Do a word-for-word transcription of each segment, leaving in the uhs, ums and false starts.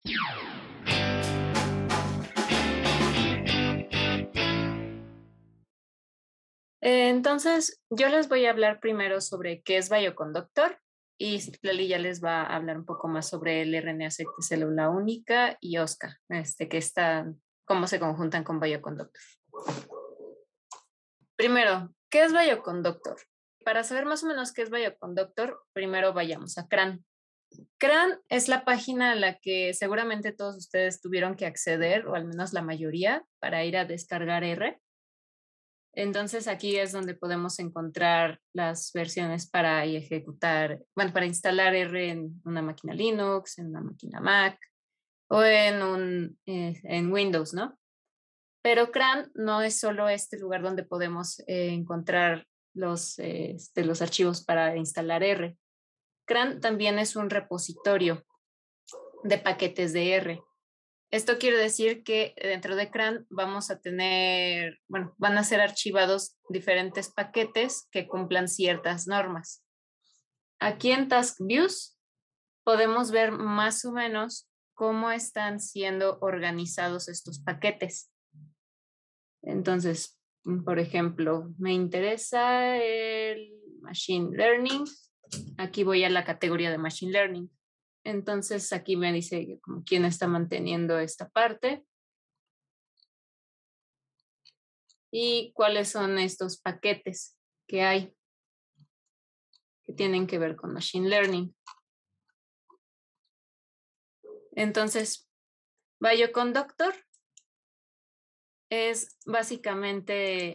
Eh, Entonces, yo les voy a hablar primero sobre qué es Bioconductor y Lali ya les va a hablar un poco más sobre el R N A seq de célula única y OSCA, este, que están, cómo se conjuntan con Bioconductor. Primero, ¿qué es Bioconductor? Para saber más o menos qué es Bioconductor, primero vayamos a C R A N. C R A N es la página a la que seguramente todos ustedes tuvieron que acceder, o al menos la mayoría, para ir a descargar R. Entonces aquí es donde podemos encontrar las versiones para ejecutar, bueno, para instalar R en una máquina Linux, en una máquina Mac o en, un, eh, en Windows, ¿no? Pero C R A N no es solo este lugar donde podemos eh, encontrar los, eh, este, los archivos para instalar R. C R A N también es un repositorio de paquetes de R. Esto quiere decir que dentro de C R A N vamos a tener, bueno, van a ser archivados diferentes paquetes que cumplan ciertas normas. Aquí en Task Views podemos ver más o menos cómo están siendo organizados estos paquetes. Entonces, por ejemplo, me interesa el Machine Learning. Aquí voy a la categoría de Machine Learning. Entonces aquí me dice quién está manteniendo esta parte y cuáles son estos paquetes que hay que tienen que ver con Machine Learning. Entonces, Bioconductor es básicamente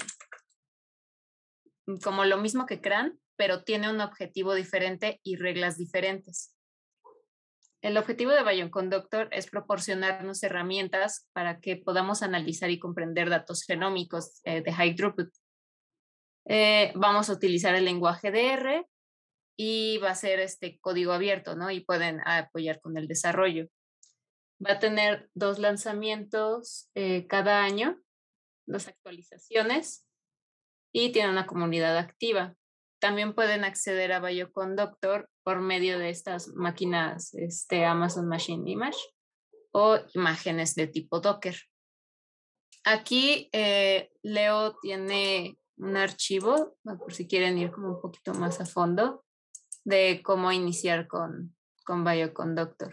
como lo mismo que C R A N, pero tiene un objetivo diferente y reglas diferentes. El objetivo de Bioconductor es proporcionarnos herramientas para que podamos analizar y comprender datos genómicos eh, de high throughput. Eh, vamos a utilizar el lenguaje de R y va a ser este código abierto, ¿no? Y pueden apoyar con el desarrollo. Va a tener dos lanzamientos eh, cada año, dos actualizaciones, y tiene una comunidad activa. También pueden acceder a Bioconductor por medio de estas máquinas este, Amazon Machine Image o imágenes de tipo Docker. Aquí eh, Leo tiene un archivo, por si quieren ir como un poquito más a fondo, de cómo iniciar con, con Bioconductor.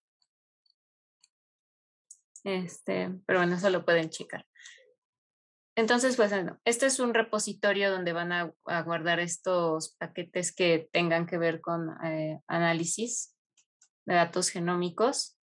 Este, pero bueno, eso lo pueden checar. Entonces, pues bueno, este es un repositorio donde van a, a guardar estos paquetes que tengan que ver con eh, análisis de datos genómicos.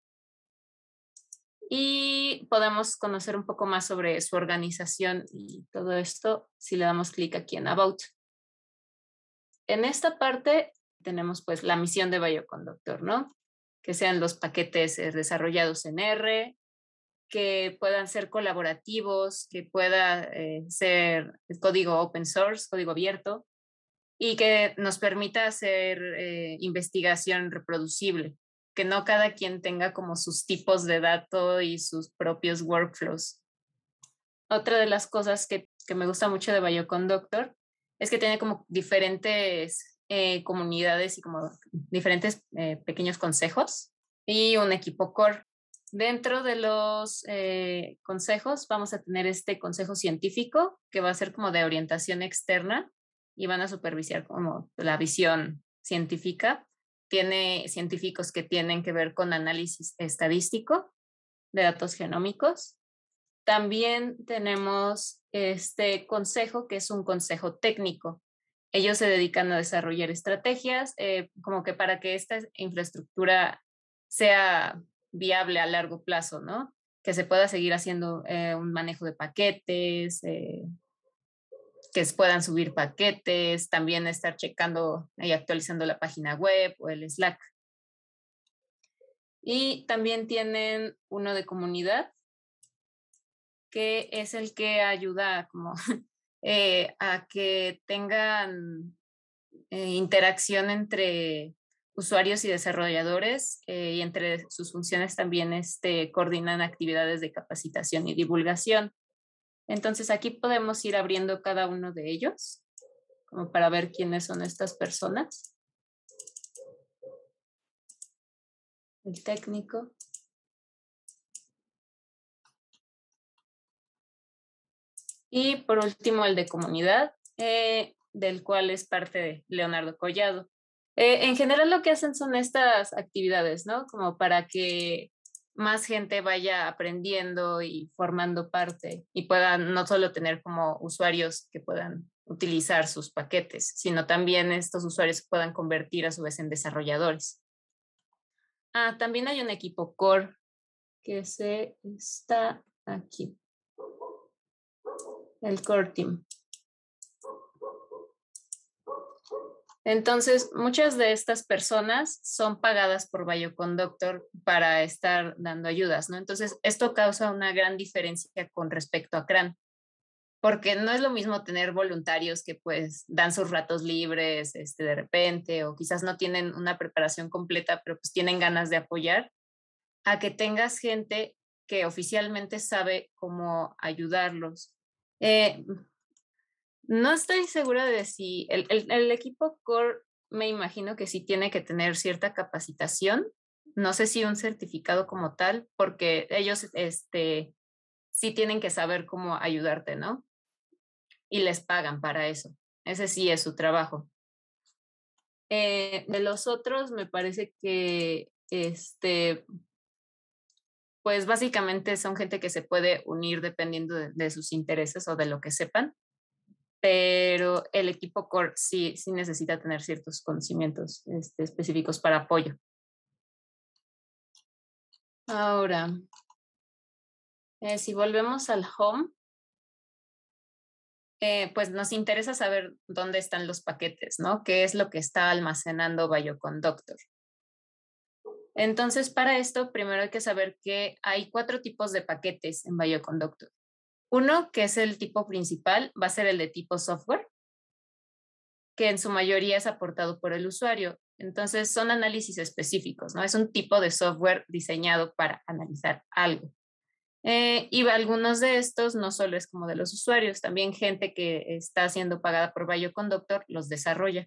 Y podemos conocer un poco más sobre su organización y todo esto si le damos clic aquí en About. En esta parte tenemos pues la misión de Bioconductor, ¿no? Que sean los paquetes eh, desarrollados en R, que puedan ser colaborativos, que pueda eh, ser código open source, código abierto, y que nos permita hacer eh, investigación reproducible, que no cada quien tenga como sus tipos de datos y sus propios workflows. Otra de las cosas que, que me gusta mucho de Bioconductor es que tiene como diferentes eh, comunidades y como diferentes eh, pequeños consejos y un equipo core. Dentro de los eh, consejos vamos a tener este consejo científico que va a ser como de orientación externa y van a supervisar como la visión científica. Tiene científicos que tienen que ver con análisis estadístico de datos genómicos. También tenemos este consejo que es un consejo técnico. Ellos se dedican a desarrollar estrategias eh, como que para que esta infraestructura sea viable a largo plazo, ¿no? Que se pueda seguir haciendo eh, un manejo de paquetes, eh, que se puedan subir paquetes, también estar checando y actualizando la página web o el Slack. Y también tienen uno de comunidad, que es el que ayuda como, eh, a que tengan eh, interacción entre usuarios y desarrolladores eh, y entre sus funciones también este, coordinan actividades de capacitación y divulgación. Entonces aquí podemos ir abriendo cada uno de ellos como para ver quiénes son estas personas. El técnico. Y por último, el de comunidad, eh, del cual es parte de Leonardo Collado. Eh, en general lo que hacen son estas actividades, ¿no? Como para que más gente vaya aprendiendo y formando parte y puedan no solo tener como usuarios que puedan utilizar sus paquetes, sino también estos usuarios puedan convertir a su vez en desarrolladores. Ah, también hay un equipo core que se está aquí. El core team. Entonces, muchas de estas personas son pagadas por Bioconductor para estar dando ayudas, ¿no? Entonces, esto causa una gran diferencia con respecto a CRAN, porque no es lo mismo tener voluntarios que pues dan sus ratos libres este, de repente, o quizás no tienen una preparación completa, pero pues tienen ganas de apoyar, a que tengas gente que oficialmente sabe cómo ayudarlos. Eh, no estoy segura de si el, el, el, equipo core me imagino que sí tiene que tener cierta capacitación. No sé si un certificado como tal, porque ellos este, sí tienen que saber cómo ayudarte, ¿no? Y les pagan para eso. Ese sí es su trabajo. Eh, de los otros, me parece que este, pues básicamente son gente que se puede unir dependiendo de, de sus intereses o de lo que sepan. Pero el equipo core sí, sí necesita tener ciertos conocimientos este, específicos para apoyo. Ahora, eh, si volvemos al home, eh, pues nos interesa saber dónde están los paquetes, ¿no? ¿Qué es lo que está almacenando Bioconductor? Entonces, para esto, primero hay que saber que hay cuatro tipos de paquetes en Bioconductor. Uno, que es el tipo principal, va a ser el de tipo software, que en su mayoría es aportado por el usuario. Entonces, son análisis específicos, ¿no? Es un tipo de software diseñado para analizar algo. Eh, y algunos de estos no solo es como de los usuarios, también gente que está siendo pagada por Bioconductor los desarrolla.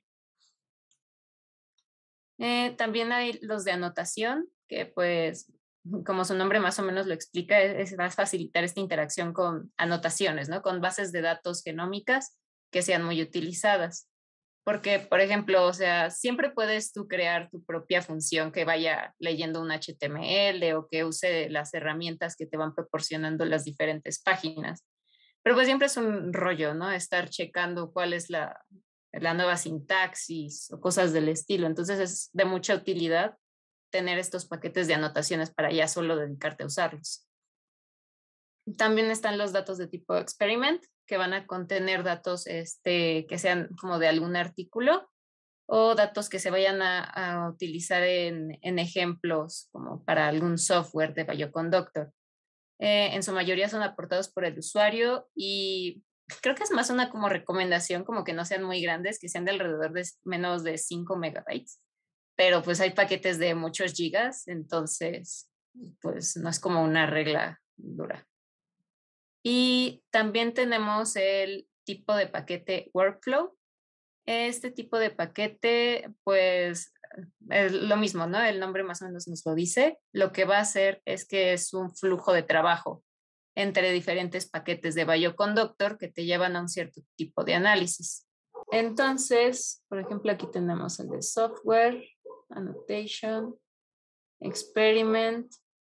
Eh, también hay los de anotación, que pues, como su nombre más o menos lo explica, es, es, va a facilitar esta interacción con anotaciones, ¿no? Con bases de datos genómicas que sean muy utilizadas. Porque, por ejemplo, o sea, siempre puedes tú crear tu propia función que vaya leyendo un H T M L o que use las herramientas que te van proporcionando las diferentes páginas. Pero pues siempre es un rollo, ¿no? Estar checando cuál es la, la nueva sintaxis o cosas del estilo. Entonces es de mucha utilidad tener estos paquetes de anotaciones para ya solo dedicarte a usarlos. También están los datos de tipo experiment, que van a contener datos este, que sean como de algún artículo o datos que se vayan a, a utilizar en, en, ejemplos como para algún software de Bioconductor. Eh, en su mayoría son aportados por el usuario y creo que es más una como recomendación, como que no sean muy grandes, que sean de alrededor de menos de cinco megabytes, pero pues hay paquetes de muchos gigas, entonces pues no es como una regla dura. Y también tenemos el tipo de paquete workflow. Este tipo de paquete, pues es lo mismo, ¿no? El nombre más o menos nos lo dice. Lo que va a hacer es que es un flujo de trabajo entre diferentes paquetes de Bioconductor que te llevan a un cierto tipo de análisis. Entonces, por ejemplo, aquí tenemos el de software, annotation, experiment.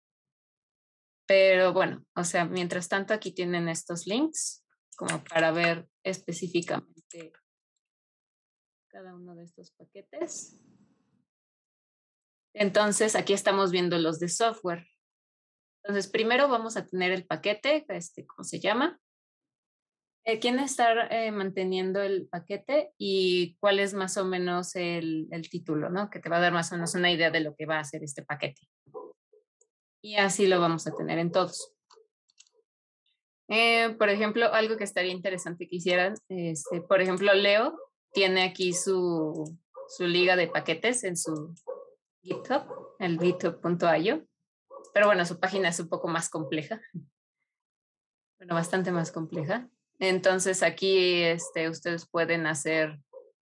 Pero bueno, o sea, mientras tanto aquí tienen estos links como para ver específicamente cada uno de estos paquetes. Entonces, aquí estamos viendo los de software. Entonces, primero vamos a tener el paquete, este, ¿cómo se llama? Eh, ¿Quién está eh, manteniendo el paquete y cuál es más o menos el, el título, ¿no? Que te va a dar más o menos una idea de lo que va a hacer este paquete. Y así lo vamos a tener en todos. Eh, por ejemplo, algo que estaría interesante que hicieran, este, por ejemplo, Leo tiene aquí su, su liga de paquetes en su GitHub, el github punto io, pero bueno, su página es un poco más compleja, bueno, bastante más compleja. Entonces aquí este, ustedes pueden hacer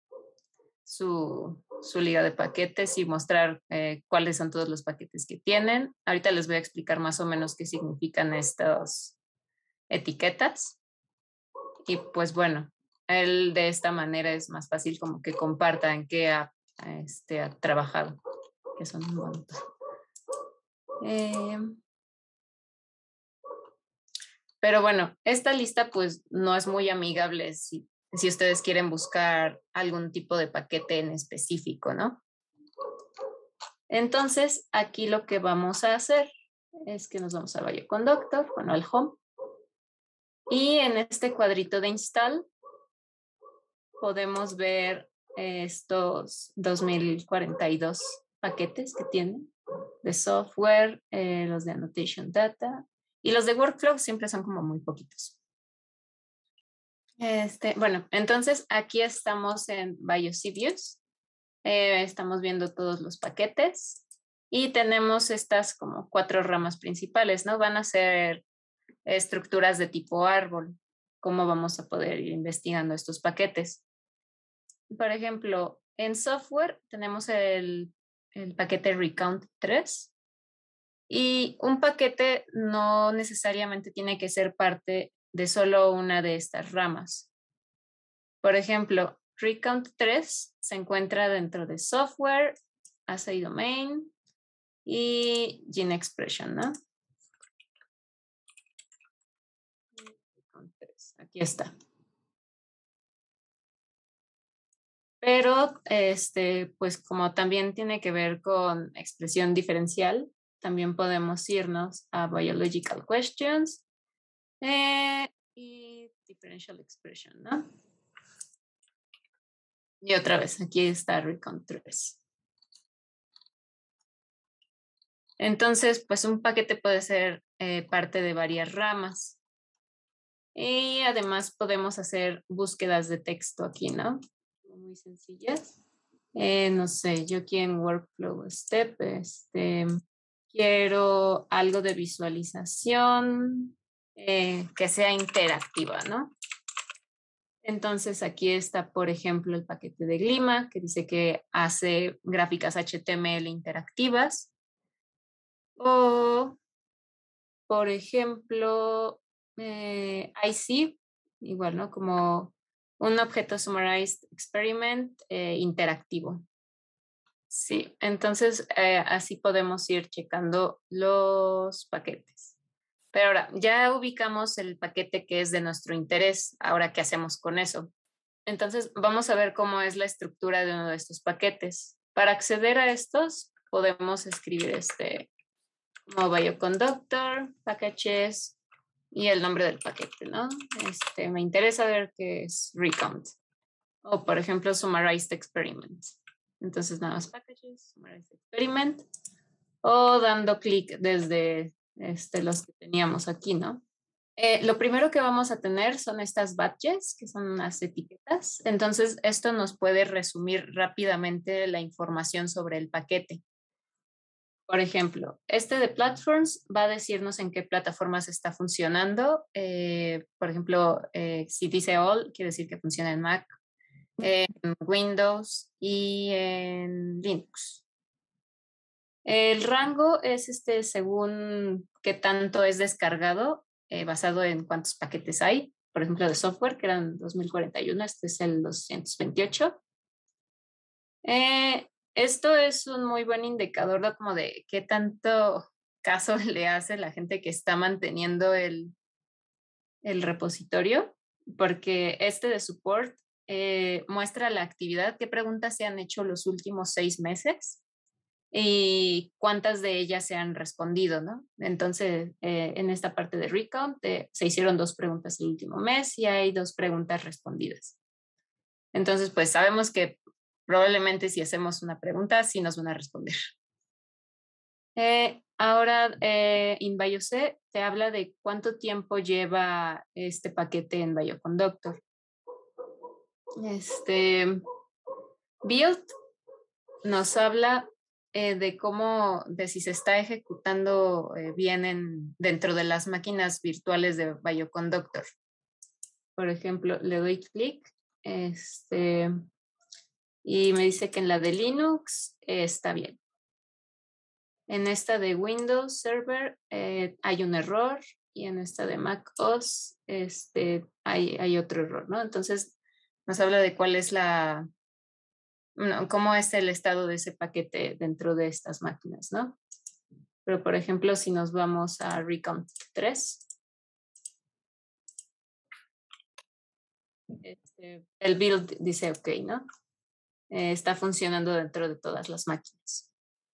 su, su liga de paquetes y mostrar eh, cuáles son todos los paquetes que tienen. Ahorita les voy a explicar más o menos qué significan estas etiquetas. Y pues bueno, él de esta manera es más fácil como que comparta en qué ha, este, ha trabajado, que son un montón. Eh, pero bueno, esta lista pues no es muy amigable si, si ustedes quieren buscar algún tipo de paquete en específico, ¿no? Entonces, aquí lo que vamos a hacer es que nos vamos a Bioconductor, bueno, al Home. Y en este cuadrito de Install podemos ver estos dos mil cuarenta y dos paquetes que tienen de software, eh, los de Annotation Data y los de Workflow siempre son como muy poquitos. Este, bueno, entonces aquí estamos en BioCViews. Eh, estamos viendo todos los paquetes y tenemos estas como cuatro ramas principales, ¿no? Van a ser estructuras de tipo árbol, cómo vamos a poder ir investigando estos paquetes. Por ejemplo, en software tenemos el, el paquete Recount tres y un paquete no necesariamente tiene que ser parte de solo una de estas ramas. Por ejemplo, Recount tres se encuentra dentro de software, assay domain y gene expression, ¿no? Aquí está. Pero, este, pues como también tiene que ver con expresión diferencial, también podemos irnos a Biological Questions eh, y Differential Expression, ¿no? Y otra vez, aquí está Recount tres. Entonces, pues un paquete puede ser eh, parte de varias ramas. Y además podemos hacer búsquedas de texto aquí, ¿no? Muy sencillas. Eh, no sé, yo aquí en Workflow Step, este, quiero algo de visualización eh, que sea interactiva, ¿no? Entonces aquí está, por ejemplo, el paquete de Glima, que dice que hace gráficas H T M L interactivas. O, por ejemplo, eh, I C, igual, ¿no? Como un objeto summarized experiment eh, interactivo. Sí, entonces eh, así podemos ir checando los paquetes. Pero ahora, ya ubicamos el paquete que es de nuestro interés. Ahora, ¿qué hacemos con eso? Entonces, vamos a ver cómo es la estructura de uno de estos paquetes. Para acceder a estos, podemos escribir este como Bioconductor, packages y el nombre del paquete, ¿no? Este, me interesa ver qué es Recount. O, por ejemplo, Summarized Experiment. Entonces, nada más packages, Summarized Experiment. O dando clic desde este, los que teníamos aquí, ¿no? Eh, lo primero que vamos a tener son estas badges, que son unas etiquetas. Entonces, esto nos puede resumir rápidamente la información sobre el paquete. Por ejemplo, este de platforms va a decirnos en qué plataformas está funcionando. Eh, por ejemplo, eh, si dice all, quiere decir que funciona en Mac, en Windows y en Linux. El rango es este según qué tanto es descargado, eh, basado en cuántos paquetes hay. Por ejemplo, de software, que eran dos mil cuarenta y uno, este es el doscientos veintiocho. Eh, esto es un muy buen indicador de como de qué tanto caso le hace la gente que está manteniendo el, el repositorio, porque este de support eh, muestra la actividad, qué preguntas se han hecho los últimos seis meses y cuántas de ellas se han respondido, ¿no? Entonces, eh, en esta parte de recount eh, se hicieron dos preguntas el último mes y hay dos preguntas respondidas. Entonces, pues sabemos que probablemente si hacemos una pregunta, sí nos van a responder. Eh, ahora, eh, InBioC te habla de cuánto tiempo lleva este paquete en Bioconductor. Este, Build nos habla eh, de cómo, de si se está ejecutando eh, bien en, dentro de las máquinas virtuales de Bioconductor. Por ejemplo, le doy clic este, y me dice que en la de Linux eh, está bien. En esta de Windows Server eh, hay un error y en esta de macOS este, hay, hay otro error, ¿no? Entonces nos habla de cuál es la, no, cómo es el estado de ese paquete dentro de estas máquinas, ¿no? Pero por ejemplo, si nos vamos a Recon tres, este, el build dice ok, ¿no? Eh, está funcionando dentro de todas las máquinas.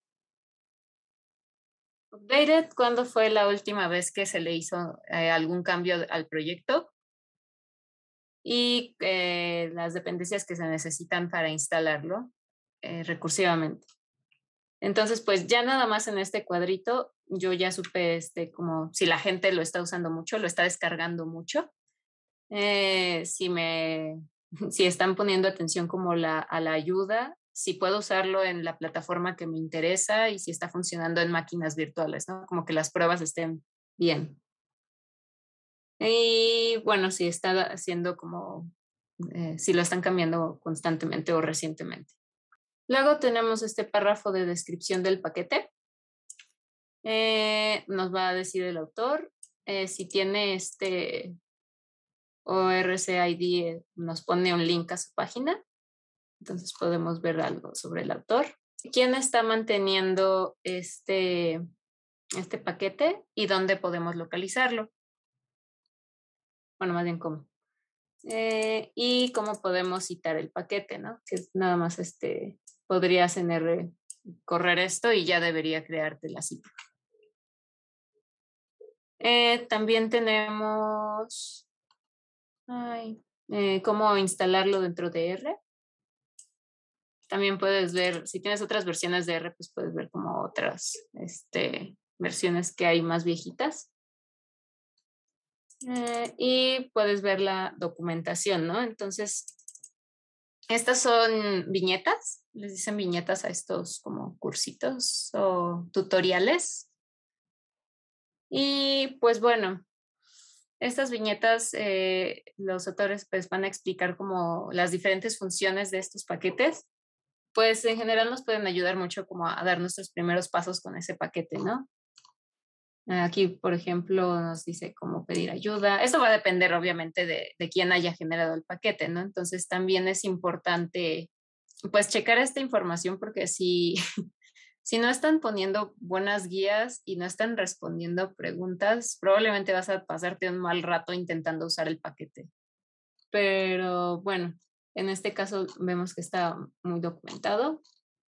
Updated, ¿cuándo fue la última vez que se le hizo eh, algún cambio al proyecto? Y eh, las dependencias que se necesitan para instalarlo eh, recursivamente. Entonces, pues ya nada más en este cuadrito, yo ya supe este, como si la gente lo está usando mucho, lo está descargando mucho. Eh, si me, si están poniendo atención como la, a la ayuda, si puedo usarlo en la plataforma que me interesa y si está funcionando en máquinas virtuales, ¿no? Como que las pruebas estén bien. Y bueno, si está haciendo como, eh, si lo están cambiando constantemente o recientemente. Luego tenemos este párrafo de descripción del paquete. Eh, nos va a decir el autor. Eh, si tiene este O R C I D, eh, nos pone un link a su página. Entonces podemos ver algo sobre el autor. ¿Quién está manteniendo este, este paquete y dónde podemos localizarlo? Bueno, más bien cómo. Eh, y cómo podemos citar el paquete, ¿no? Que nada más este, podrías en R correr esto y ya debería crearte la cita. Eh, también tenemos ay, eh, cómo instalarlo dentro de R. También puedes ver, si tienes otras versiones de R, pues puedes ver como otras este, versiones que hay más viejitas. Eh, y puedes ver la documentación, ¿no? Entonces, estas son viñetas, les dicen viñetas a estos como cursitos o tutoriales. Y pues bueno, estas viñetas, eh, los autores pues van a explicar como las diferentes funciones de estos paquetes. Pues en general nos pueden ayudar mucho como a dar nuestros primeros pasos con ese paquete, ¿no? Aquí, por ejemplo, nos dice cómo pedir ayuda. Eso va a depender, obviamente, de, de quién haya generado el paquete, ¿no? Entonces, también es importante, pues, checar esta información porque si, si no están poniendo buenas guías y no están respondiendo preguntas, probablemente vas a pasarte un mal rato intentando usar el paquete. Pero bueno, en este caso vemos que está muy documentado.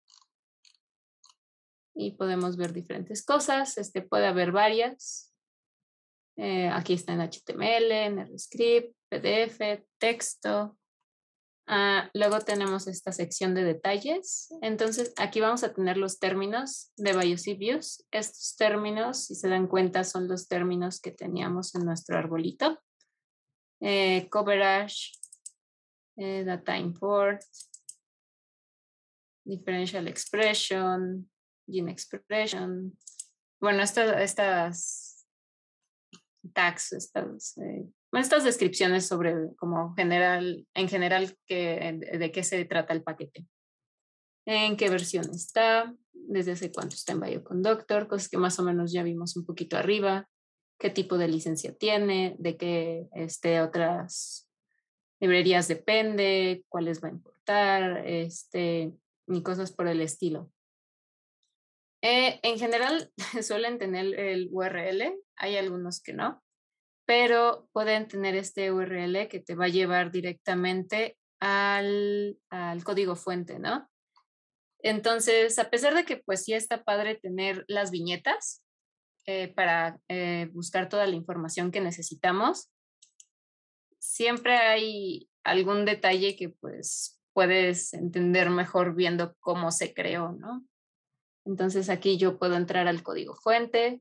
Y podemos ver diferentes cosas. Este, puede haber varias. Eh, aquí está en H T M L, en RScript, P D F, texto. Ah, luego tenemos esta sección de detalles. Entonces, aquí vamos a tener los términos de BIOS y Views. Estos términos, si se dan cuenta, son los términos que teníamos en nuestro arbolito. Eh, coverage, eh, data import, differential expression, gene expression. Bueno, estas, estas tags, estas, eh, estas descripciones sobre como general, en general que, de, de qué se trata el paquete. En qué versión está, desde hace cuánto está en Bioconductor, cosas que más o menos ya vimos un poquito arriba, qué tipo de licencia tiene, de qué este, otras librerías depende, cuáles va a importar, este, y cosas por el estilo. Eh, en general suelen tener el U R L, hay algunos que no, pero pueden tener este U R L que te va a llevar directamente al, al código fuente, ¿no? Entonces, a pesar de que pues sí está padre tener las viñetas eh, para eh, buscar toda la información que necesitamos, siempre hay algún detalle que pues puedes entender mejor viendo cómo se creó, ¿no? Entonces aquí yo puedo entrar al código fuente.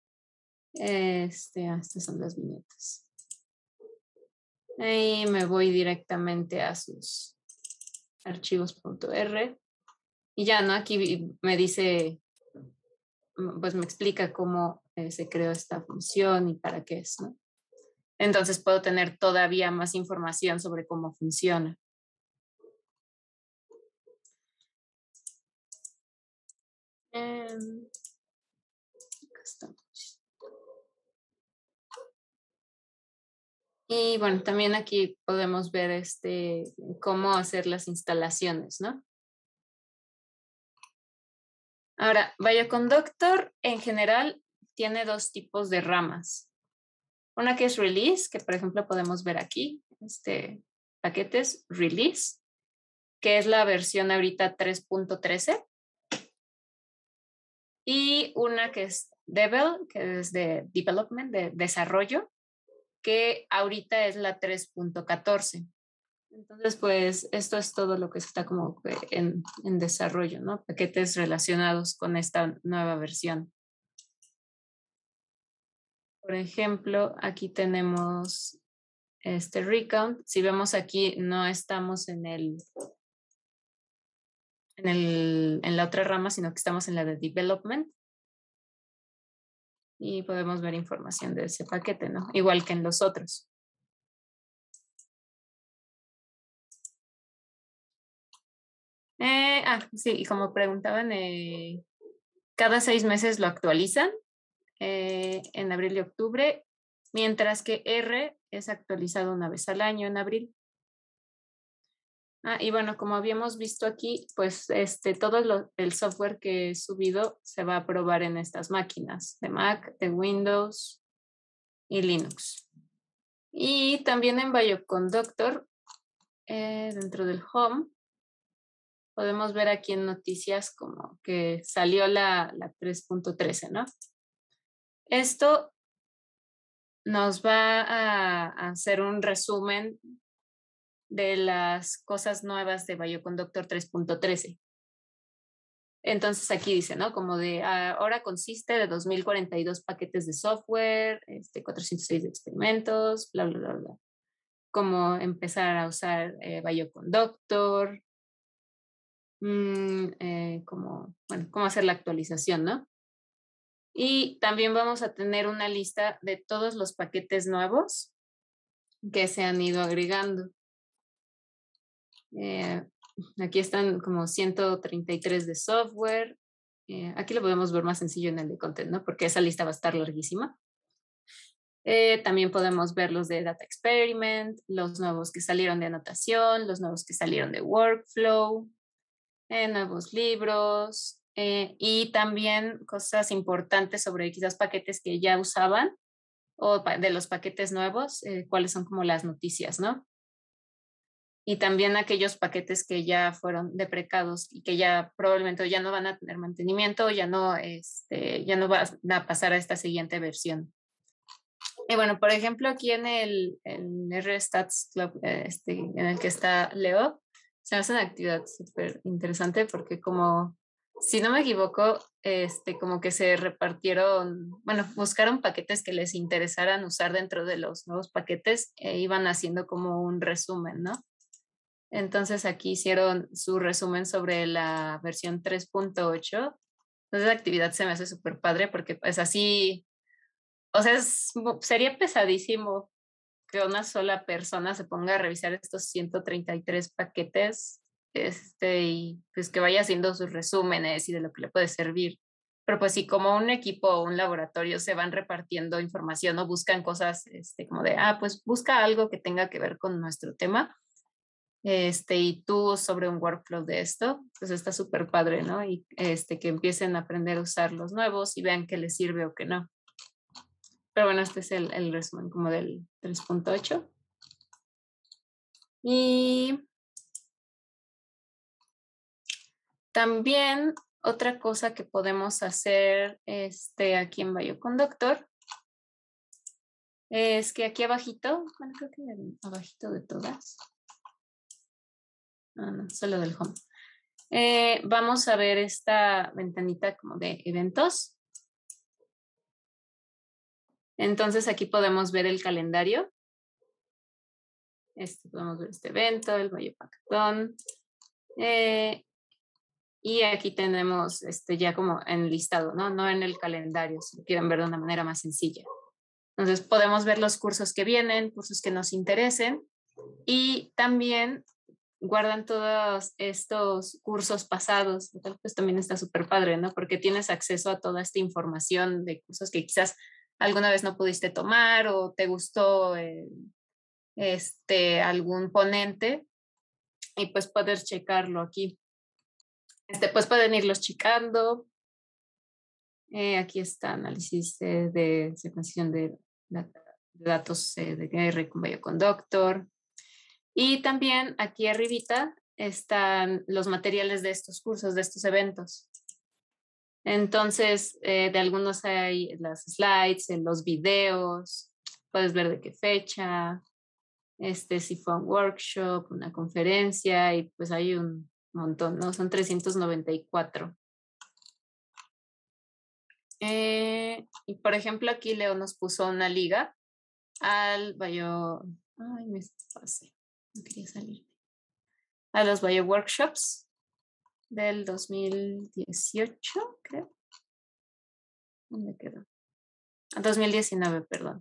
Este, ah, estas son las viñetas. Y me voy directamente a sus archivos.r. Y ya, ¿no? Aquí me dice, pues me explica cómo eh, se creó esta función y para qué es, ¿no? Entonces puedo tener todavía más información sobre cómo funciona. Eh, acá estamos. Y bueno, también aquí podemos ver este, cómo hacer las instalaciones, ¿no? Ahora, Bioconductor en general tiene dos tipos de ramas. Una que es release, que por ejemplo podemos ver aquí, este paquetes release, que es la versión ahorita tres punto trece. Y una que es devel, que es de development, de desarrollo, que ahorita es la tres punto catorce. Entonces, pues esto es todo lo que está como en, en desarrollo, ¿no? Paquetes relacionados con esta nueva versión. Por ejemplo, aquí tenemos este recount. Si vemos aquí, no estamos en el, en el, en la otra rama, sino que estamos en la de development. Y podemos ver información de ese paquete, ¿no? Igual que en los otros. Eh, ah, sí, y como preguntaban, eh, cada seis meses lo actualizan eh, en abril y octubre, mientras que R es actualizado una vez al año en abril. Ah, y bueno, como habíamos visto aquí, pues este, todo lo, el software que he subido se va a probar en estas máquinas de Mac, de Windows y Linux. Y también en Bioconductor, eh, dentro del Home, podemos ver aquí en noticias como que salió la, la tres punto trece, ¿no? Esto nos va a, a hacer un resumen de las cosas nuevas de Bioconductor tres punto trece. Entonces aquí dice, ¿no? Como de ahora consiste de dos mil cuarenta y dos paquetes de software, este, cuatrocientos seis de experimentos, bla, bla, bla, bla. Cómo empezar a usar eh, Bioconductor, mmm, eh, como, bueno, cómo hacer la actualización, ¿no? Y también vamos a tener una lista de todos los paquetes nuevos que se han ido agregando. Eh, aquí están como ciento treinta y tres de software. Eh, aquí lo podemos ver más sencillo en el de content, ¿no? Porque esa lista va a estar larguísima. Eh, también podemos ver los de Data Experiment, los nuevos que salieron de anotación, los nuevos que salieron de workflow, eh, nuevos libros eh, y también cosas importantes sobre quizás paquetes que ya usaban o de los paquetes nuevos, eh, cuáles son como las noticias, ¿no? Y también aquellos paquetes que ya fueron deprecados y que ya probablemente ya no van a tener mantenimiento, ya no, este, ya no van a pasar a esta siguiente versión. Y bueno, por ejemplo, aquí en el, el R Stats Club, este, en el que está Leo, se hace una actividad súper interesante porque como, si no me equivoco, este, como que se repartieron, bueno, buscaron paquetes que les interesaran usar dentro de los nuevos paquetes e iban haciendo como un resumen, ¿no? Entonces aquí hicieron su resumen sobre la versión tres punto ocho. Entonces la actividad se me hace súper padre porque pues así, o sea, es, sería pesadísimo que una sola persona se ponga a revisar estos ciento treinta y tres paquetes este, y pues que vaya haciendo sus resúmenes y de lo que le puede servir. Pero pues si como un equipo o un laboratorio se van repartiendo información o buscan cosas este, como de, ah, pues busca algo que tenga que ver con nuestro tema este, y tú sobre un workflow de esto, pues está súper padre, ¿no? Y este, que empiecen a aprender a usar los nuevos y vean qué les sirve o qué no. Pero bueno, este es el, el resumen como del tres punto ocho. Y también otra cosa que podemos hacer este, aquí en Bioconductor es que aquí abajito, bueno, creo que abajito de todas, ah, no, solo del home, eh, vamos a ver esta ventanita como de eventos. Entonces aquí podemos ver el calendario. Este, podemos ver este evento, el Biopackatón. Eh, y aquí tenemos este, ya como en listado, ¿no? No en el calendario, si lo quieren ver de una manera más sencilla. Entonces podemos ver los cursos que vienen, cursos que nos interesen y también guardan todos estos cursos pasados, pues también está súper padre, ¿no? Porque tienes acceso a toda esta información de cursos que quizás alguna vez no pudiste tomar o te gustó, eh, este, algún ponente y pues poder checarlo aquí. Este, pues pueden irlos checando. Eh, aquí está análisis eh, de secuenciación de, de datos eh, de G R con Bioconductor. Y también aquí arribita están los materiales de estos cursos, de estos eventos. Entonces, eh, de algunos hay las slides, en los videos, puedes ver de qué fecha, este, si fue un workshop, una conferencia, y pues hay un montón, ¿no? Son trescientos noventa y cuatro. Eh, y por ejemplo, aquí Leo nos puso una liga al bio... Ay, me pasé, no quería salir. A los bio workshops del dos mil dieciocho, creo. ¿Dónde quedó? dos mil diecinueve, perdón.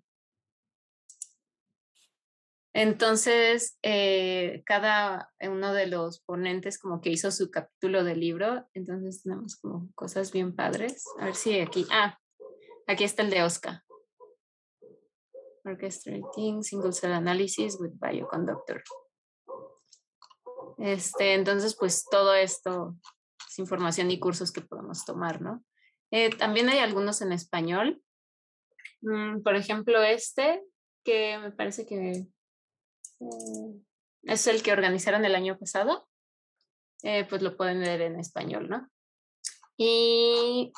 Entonces, eh, cada uno de los ponentes como que hizo su capítulo del libro, entonces tenemos como cosas bien padres. A ver si aquí, ah, aquí está el de Oscar. Orchestrating Single Cell Analysis with Bioconductor. Este, entonces, pues todo esto es información y cursos que podemos tomar, ¿no? Eh, también hay algunos en español. Mm, por ejemplo, este, que me parece que eh, es el que organizaron el año pasado. Eh, pues lo pueden leer en español, ¿no? Y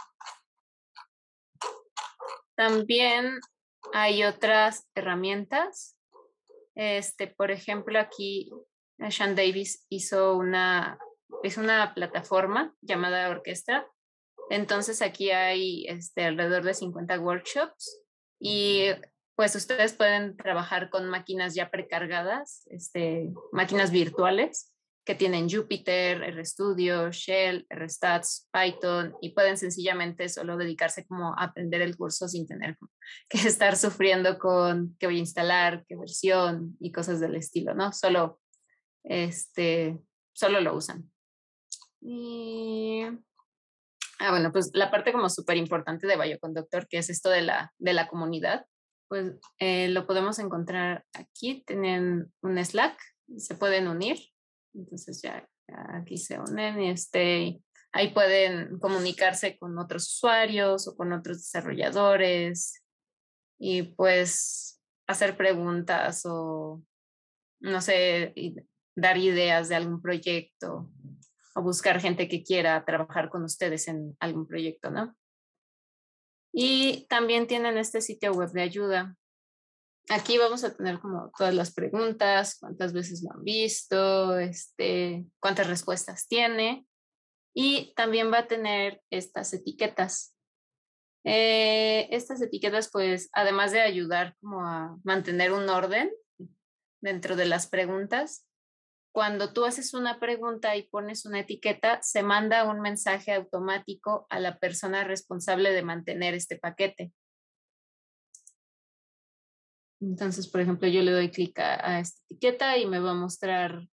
también hay otras herramientas. Este, por ejemplo, aquí Sean Davis hizo una, hizo una plataforma llamada Orquestra. Entonces aquí hay este, alrededor de cincuenta workshops y pues ustedes pueden trabajar con máquinas ya precargadas, este, máquinas virtuales que tienen Jupyter, RStudio, Shell, RStats, Python y pueden sencillamente solo dedicarse como a aprender el curso sin tener que estar sufriendo con qué voy a instalar, qué versión y cosas del estilo, ¿no? Solo, este, solo lo usan. Y... Ah, bueno, pues la parte como súper importante de Bioconductor, que es esto de la, de la comunidad, pues eh, lo podemos encontrar aquí. Tienen un Slack, se pueden unir. Entonces ya, ya aquí se unen y este, ahí pueden comunicarse con otros usuarios o con otros desarrolladores y pues hacer preguntas o, no sé, dar ideas de algún proyecto o buscar gente que quiera trabajar con ustedes en algún proyecto, ¿no? Y también tienen este sitio web de ayuda. Aquí vamos a tener como todas las preguntas, cuántas veces lo han visto, este, cuántas respuestas tiene. Y también va a tener estas etiquetas. Eh, estas etiquetas, pues, además de ayudar como a mantener un orden dentro de las preguntas, cuando tú haces una pregunta y pones una etiqueta, se manda un mensaje automático a la persona responsable de mantener este paquete. Entonces, por ejemplo, yo le doy clic a, a esta etiqueta y me va a mostrar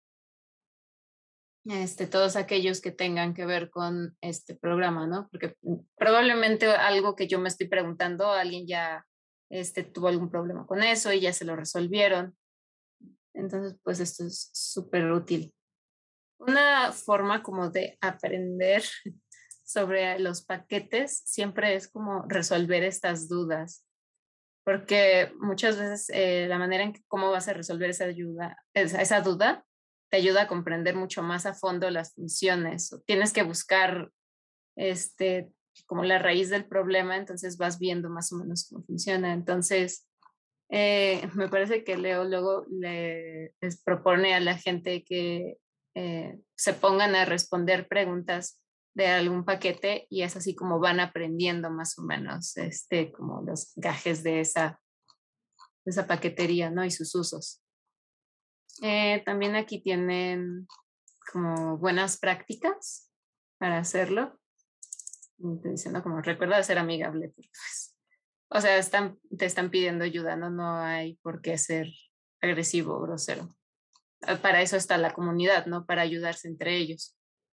este, todos aquellos que tengan que ver con este programa, ¿no? Porque probablemente algo que yo me estoy preguntando, alguien ya este, tuvo algún problema con eso y ya se lo resolvieron. Entonces, pues esto es súper útil. Una forma como de aprender sobre los paquetes siempre es como resolver estas dudas, porque muchas veces eh, la manera en que cómo vas a resolver esa, ayuda, esa, esa duda te ayuda a comprender mucho más a fondo las funciones. O tienes que buscar este, como la raíz del problema, entonces vas viendo más o menos cómo funciona. Entonces, eh, me parece que Leo luego le, les propone a la gente que eh, se pongan a responder preguntas de algún paquete y es así como van aprendiendo más o menos este, como los gajes de esa, de esa paquetería, ¿no? Y sus usos. Eh, también aquí tienen como buenas prácticas para hacerlo. Estoy diciendo como recuerda ser amigable, pero pues, o sea, están, te están pidiendo ayuda, ¿no? No hay por qué ser agresivo o grosero. Para eso está la comunidad, ¿no? Para ayudarse entre ellos.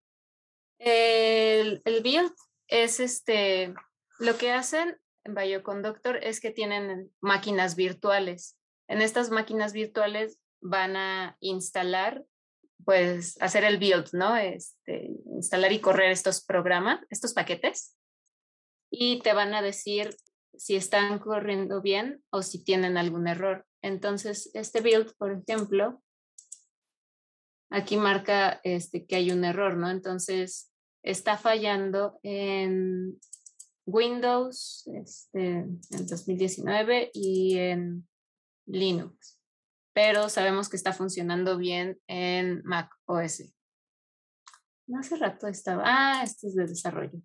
El, el build es este, lo que hacen en Bioconductor es que tienen máquinas virtuales. En estas máquinas virtuales van a instalar, pues hacer el build, ¿no? Este, instalar y correr estos programas, estos paquetes, y te van a decir si están corriendo bien o si tienen algún error. Entonces, este build, por ejemplo, aquí marca este, que hay un error, ¿no? Entonces, está fallando en Windows este, en dos mil diecinueve y en Linux, pero sabemos que está funcionando bien en Mac O S. Hace rato estaba, ah, este es de desarrollo.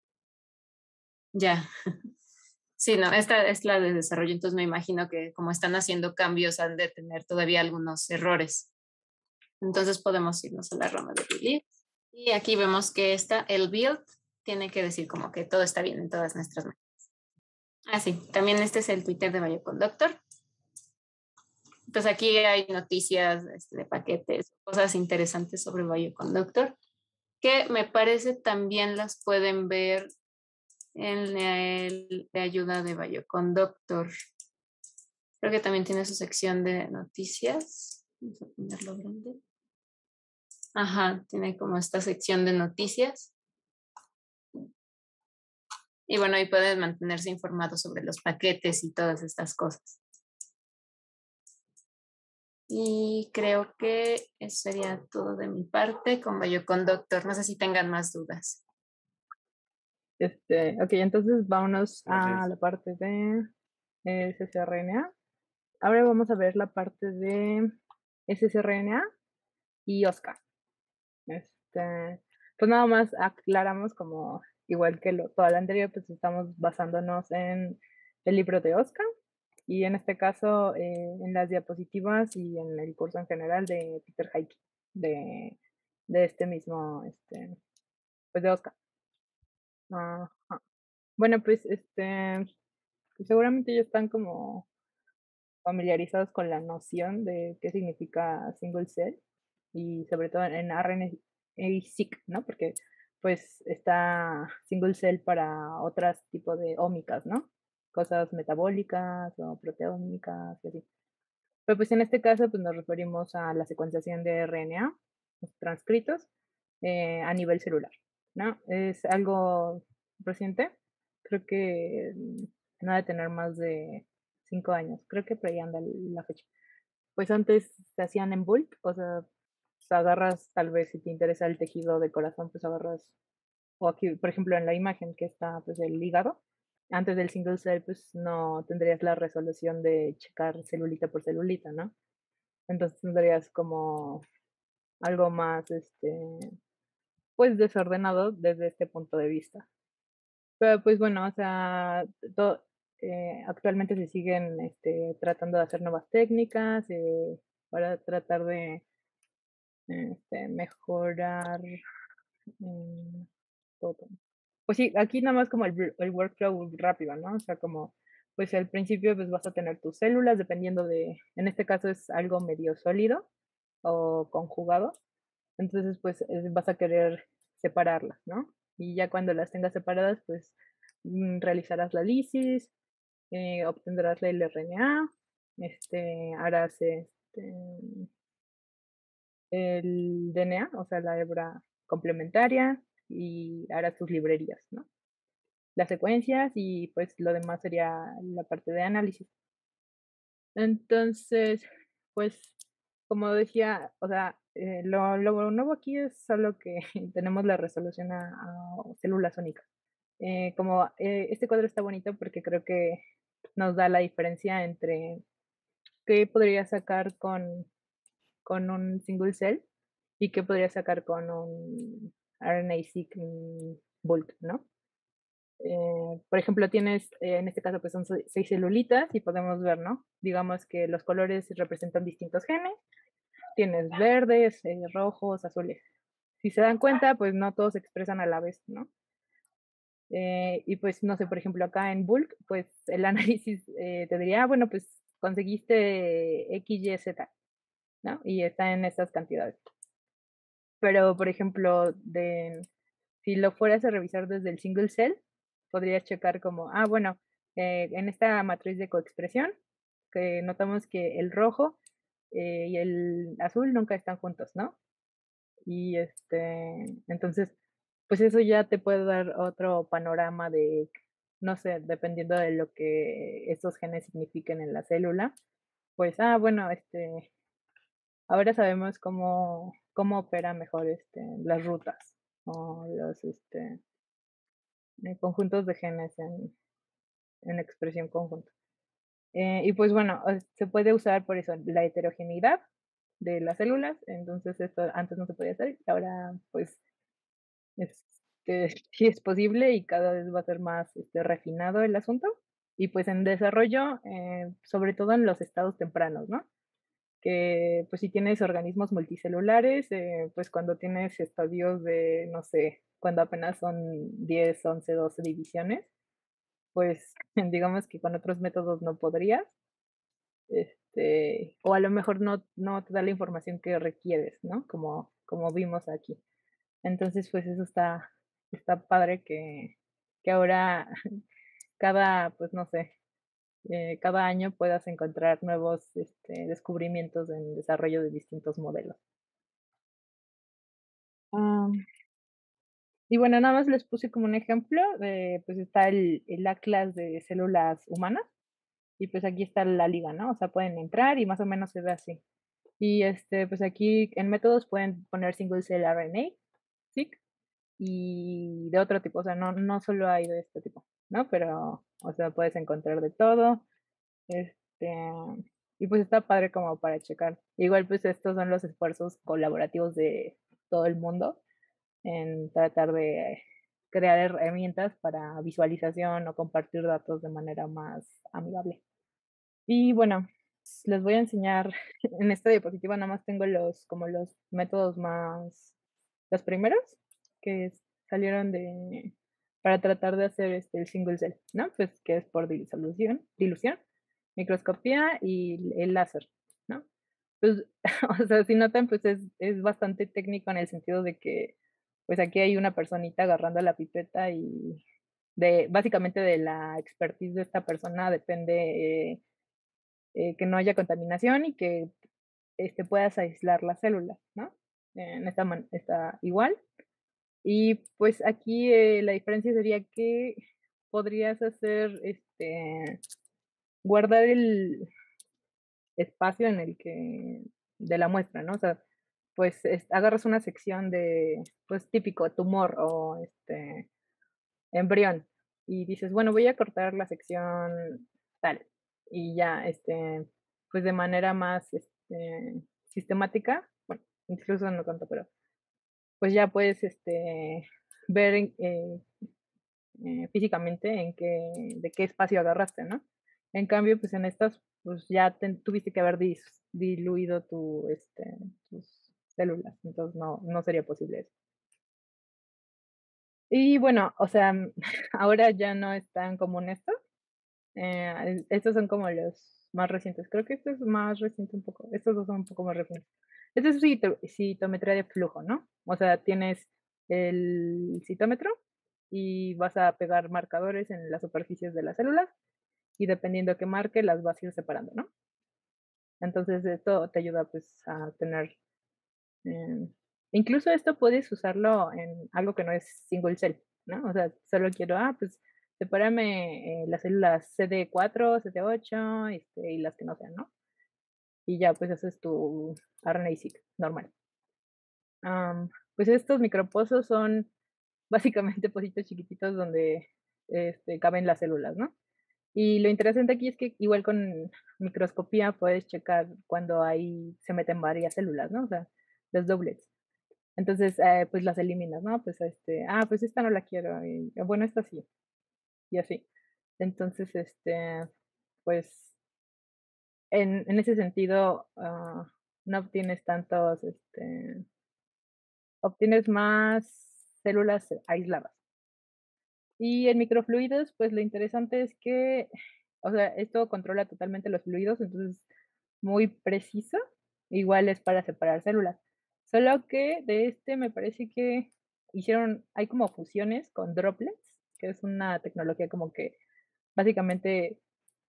Ya. Sí, no, esta es la de desarrollo, entonces me imagino que como están haciendo cambios han de tener todavía algunos errores. Entonces podemos irnos a la rama de release. Y aquí vemos que esta, el build, tiene que decir como que todo está bien en todas nuestras máquinas. Ah, sí, también este es el Twitter de Bioconductor. Entonces aquí hay noticias este, de paquetes, cosas interesantes sobre Bioconductor, que me parece también las pueden ver en el de ayuda de Bioconductor. Creo que también tiene su sección de noticias. Vamos a ponerlo grande. Ajá, tiene como esta sección de noticias. Y bueno, ahí pueden mantenerse informados sobre los paquetes y todas estas cosas. Y creo que eso sería todo de mi parte con Bioconductor. No sé si tengan más dudas. Este, ok, entonces vámonos a la parte de ssRNA. Ahora vamos a ver la parte de ssRNA y OSCA. Este, pues nada más aclaramos como igual que lo, toda la anterior, pues estamos basándonos en el libro de OSCA y en este caso eh, en las diapositivas y en el curso en general de Peter Heike, de, de este mismo, este, pues de OSCA. Ajá. Bueno, pues este, seguramente ya están como familiarizados con la noción de qué significa single cell y sobre todo en R N A-seq, ¿no? Porque pues está single cell para otros tipos de ómicas, ¿no? Cosas metabólicas o proteómicas y así. Pero pues en este caso pues nos referimos a la secuenciación de R N A, los transcritos, eh, a nivel celular, ¿no? Es algo reciente, creo que no ha de tener más de cinco años, creo que por ahí anda la fecha. Pues antes se hacían en bulk, o sea, pues agarras, tal vez si te interesa el tejido de corazón, pues agarras, o aquí, por ejemplo, en la imagen que está, pues el hígado, antes del single cell, pues no tendrías la resolución de checar celulita por celulita, ¿no? Entonces tendrías como algo más, este, pues desordenado desde este punto de vista. Pero pues bueno, o sea, to- eh, actualmente se siguen este, tratando de hacer nuevas técnicas eh, para tratar de este, mejorar mm, todo. Pues sí, aquí nada más como el, el workflow rápido, ¿no? O sea, como, pues al principio pues vas a tener tus células, dependiendo de, en este caso es algo medio sólido o conjugado, entonces pues eh, vas a querer separarlas, ¿no? Y ya cuando las tengas separadas, pues mm, realizarás la lisis, eh, obtendrás la L R N A, este, harás este, el D N A, o sea, la hebra complementaria, y harás tus librerías, ¿no? Las secuencias y pues lo demás sería la parte de análisis. Entonces, pues, como decía, o sea, eh, lo, lo nuevo aquí es solo que tenemos la resolución a, a células únicas. Eh, como eh, este cuadro está bonito porque creo que nos da la diferencia entre qué podría sacar con, con un single cell y qué podría sacar con un R N A-seq bulk, ¿no? Eh, por ejemplo, tienes, eh, en este caso, pues son seis celulitas y podemos ver, ¿no? Digamos que los colores representan distintos genes. Tienes verdes, eh, rojos, azules. Si se dan cuenta, pues no todos se expresan a la vez, ¿no? Eh, y pues, no sé, por ejemplo, acá en bulk, pues el análisis eh, te diría, ah, bueno, pues conseguiste X, Y, Z, ¿no? Y está en estas cantidades. Pero, por ejemplo, de, si lo fueras a revisar desde el single cell, podrías checar como, ah, bueno, eh, en esta matriz de coexpresión que notamos que el rojo eh, y el azul nunca están juntos, ¿no? Y este, entonces, pues eso ya te puede dar otro panorama de, no sé, dependiendo de lo que estos genes signifiquen en la célula, pues, ah, bueno, este, ahora sabemos cómo, cómo opera mejor este, las rutas o los este, eh, conjuntos de genes en, en expresión conjunta. Eh, y pues bueno, es- se puede usar por eso la heterogeneidad de las células, entonces esto antes no se podía hacer, y ahora pues este, sí es posible y cada vez va a ser más este, refinado el asunto. Y pues en desarrollo, eh, sobre todo en los estados tempranos, ¿no? Que pues si tienes organismos multicelulares, eh, pues cuando tienes estadios de, no sé, cuando apenas son diez once doce divisiones, pues digamos que con otros métodos no podrías, este, o a lo mejor no, no te da la información que requieres, ¿no? Como, como vimos aquí. Entonces, pues eso está, está padre que, que ahora cada, pues no sé, eh, cada año puedas encontrar nuevos este, descubrimientos en desarrollo de distintos modelos. Ah, y bueno, nada más les puse como un ejemplo, de, pues está el, el atlas de células humanas y pues aquí está la liga, ¿no? O sea, pueden entrar y más o menos se ve así. Y este, pues aquí en métodos pueden poner single cell R N A, seq, y de otro tipo, o sea, no, no solo hay de este tipo, ¿no? Pero, o sea, puedes encontrar de todo, este, y pues está padre como para checar. Igual pues estos son los esfuerzos colaborativos de todo el mundo en tratar de crear herramientas para visualización o compartir datos de manera más amigable. Y bueno, les voy a enseñar en esta diapositiva, nada más tengo los como los métodos más, los primeros que salieron de para tratar de hacer este el single cell, ¿no? Pues que es por disolución, dilución, microscopía y el láser, ¿no? Pues, o sea, si notan, pues es, es bastante técnico en el sentido de que, pues aquí hay una personita agarrando la pipeta y de, básicamente de la expertise de esta persona depende eh, eh, que no haya contaminación y que este, puedas aislar las células, ¿no? En esta, man está igual. Y pues aquí eh, la diferencia sería que podrías hacer, este, guardar el espacio en el que, de la muestra, ¿no? O sea, pues es, agarras una sección de, pues típico, tumor o este, embrión, y dices, bueno, voy a cortar la sección tal, y ya, este, pues de manera más este, sistemática, bueno, incluso no tanto, pero pues ya puedes este, ver eh, eh, físicamente en qué, de qué espacio agarraste, ¿no? En cambio, pues en estas, pues ya te, tuviste que haber dis, diluido tu, este, tus células, entonces no, no sería posible eso. Y bueno, o sea, ahora ya no es tan común esto. Eh, estos son como los más recientes. Creo que este es más reciente un poco. Estos dos son un poco más recientes. Este es cito, citometría de flujo, ¿no? O sea, tienes el citómetro y vas a pegar marcadores en las superficies de las células y dependiendo qué marque las vas a ir separando, ¿no? Entonces esto te ayuda pues a tener eh, incluso esto puedes usarlo en algo que no es single cell, ¿no? O sea, solo quiero, ah, pues sepárame eh, las células C D cuatro, C D ocho este, y las que no sean, ¿no? Y ya pues haces tu R N A-seq normal. Um, pues estos micropozos son básicamente pocitos chiquititos donde este, caben las células, ¿no? Y lo interesante aquí es que igual con microscopía puedes checar cuando ahí se meten varias células, ¿no? O sea, los doublets. Entonces, eh, pues las eliminas, ¿no? Pues este, ah, pues esta no la quiero, y bueno, esta sí, y así. Entonces, este, pues en, en ese sentido, uh, no obtienes tantos, este, obtienes más células aisladas. Y en microfluidos, pues lo interesante es que, o sea, esto controla totalmente los fluidos, entonces muy preciso, igual es para separar células. Solo que de este me parece que hicieron, hay como fusiones con droplets, que es una tecnología como que básicamente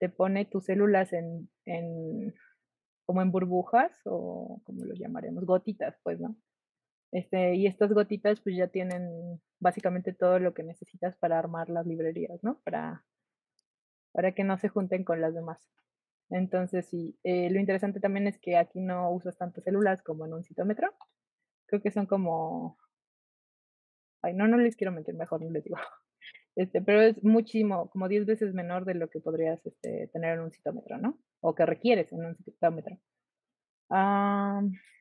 te pone tus células en, en como en burbujas o como lo llamaremos, gotitas, pues, ¿no? Este, y estas gotitas pues ya tienen básicamente todo lo que necesitas para armar las librerías, ¿no? Para, para que no se junten con las demás. Entonces, sí, eh, lo interesante también es que aquí no usas tantas células como en un citómetro. Creo que son como, ay, no, no les quiero mentir, mejor no les digo. Este, pero es muchísimo, como diez veces menor de lo que podrías este, tener en un citómetro, ¿no? O que requieres en un citómetro. Ah,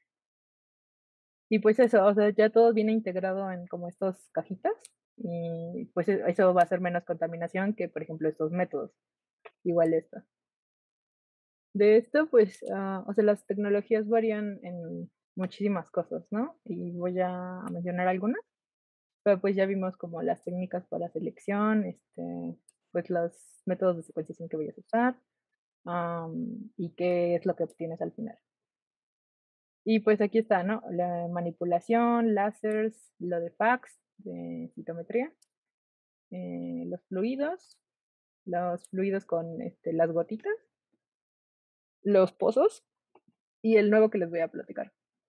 y pues eso, o sea, ya todo viene integrado en como estas cajitas y pues e- eso va a ser menos contaminación que, por ejemplo, estos métodos, igual esto. De esto, pues, ah, o sea, las tecnologías varían en muchísimas cosas, ¿no? Y voy a mencionar algunas, pero pues ya vimos como las técnicas para selección, este, pues los métodos de secuenciación que vayas a usar, am, y qué es lo que obtienes al final. Y pues aquí está, ¿no? La manipulación, láseres, lo de fax, de citometría, eh, los fluidos, los fluidos con este, las gotitas, los pozos y el nuevo que les voy a platicar.